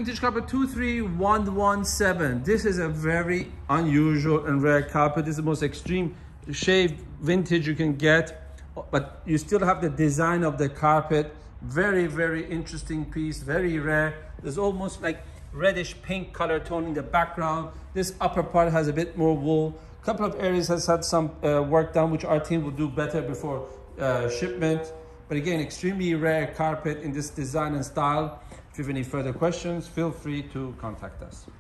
Vintage carpet 23117. This is a very unusual and rare carpet. This is the most extreme shaved vintage you can get, but you still have the design of the carpet. Very, very interesting piece, very rare. There's almost like reddish pink color tone in the background. This upper part has a bit more wool. A couple of areas has had some work done, which our team will do better before shipment. But again, extremely rare carpet in this design and style. If you have any further questions, feel free to contact us.